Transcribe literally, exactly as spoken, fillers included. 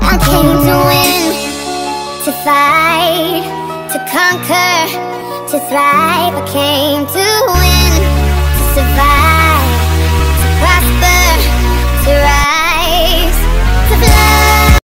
I came to win, to fight, to conquer, to thrive. I came to win, to survive.